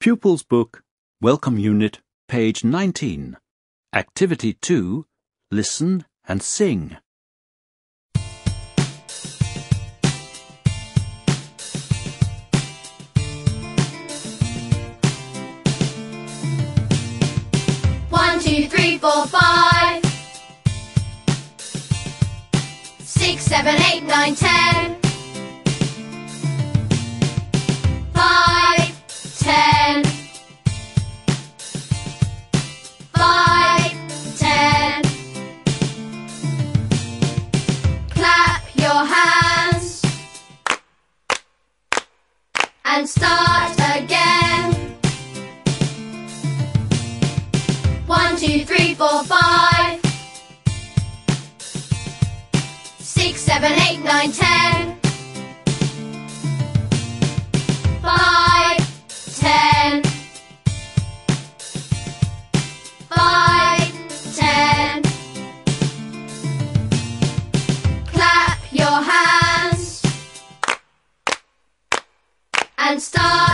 Pupils Book, Welcome Unit, page 19. Activity 2, Listen and Sing. One, two, three, four, 5, 6, 7, 8, 9, 10. 5, 10. 5, 10. Clap your hands and start again. 1, 2, 3, 4, 5, 6, 7, 8, 9, 10. 5, 10. 5, 10. Clap your hands and start